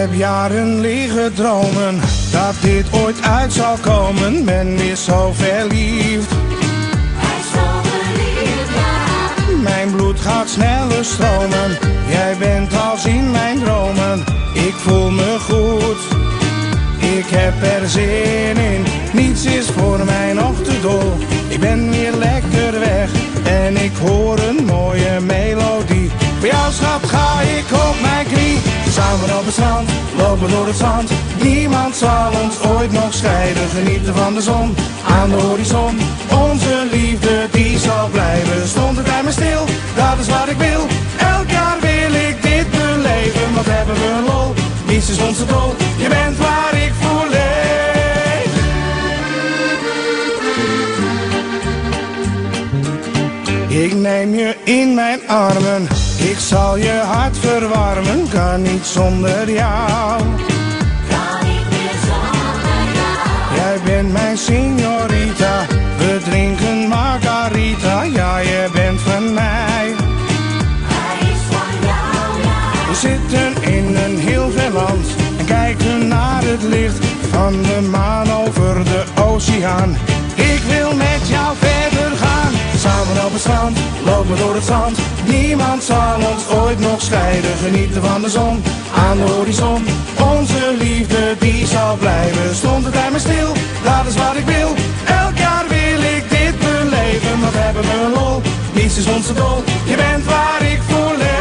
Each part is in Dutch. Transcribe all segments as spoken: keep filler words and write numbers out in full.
heb jaren liggen dromen dat dit ooit uit zal komen. Ben weer zo verliefd. Hij is zo verliefd, ja. Mijn bloed gaat sneller stromen. Jij bent als in mijn dromen. Ik voel me goed. Ik heb er zin in. Niets is voor mij nog te dol. Ik ben weer lekker weg en ik hoor een mooie melodie. Voor jou schat ga ik op mijn knie. Samen op het strand, lopen door het zand. Niemand zal ons ooit nog scheiden. Genieten van de zon aan de horizon. Onze liefde die zal blijven. Stond het bij me stil, dat is wat ik wil. Elk jaar wil ik dit beleven. Wat hebben we lol, niets is onze dol. Je bent waar ik voor leef. Ik neem je in mijn armen. Ik zal je hart verwarmen. Kan niet zonder jou. Kan niet meer zonder jou. Jij bent mijn signorita. We drinken margarita. Ja, je bent van mij. Hij is van jou, ja. We zitten in een heel ver land en kijken naar het licht van de maan over de oceaan. Ik wil met jou verder gaan. Samen op het strand, lopen door het zand. Niemand zal ons ooit nog scheiden. Genieten van de zon aan de horizon. Onze liefde die zal blijven. Stond het bij me stil, dat is wat ik wil. Elk jaar wil ik dit beleven. Wat hebben we lol, niets is onze dol. Je bent waar ik voor leef.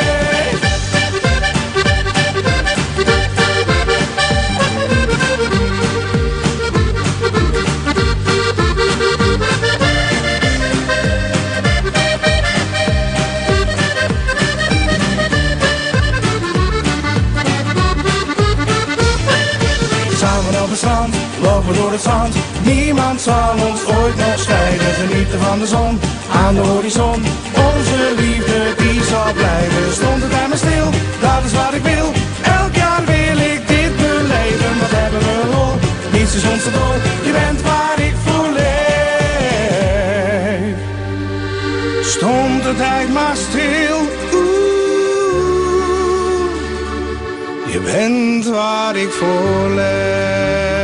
Samen op het strand, lopen door het zand. Niemand zal ons ooit nog scheiden. Genieten van de zon aan de horizon. Onze liefde die zal blijven. Stond het bij me stil, dat is wat ik wil. Elk jaar wil ik dit beleven. Wat hebben we lol, niets is onze dol. Je bent waar ik voor leef. Stond de tijd maar stil. Oeh, je bent waar ik voor leef.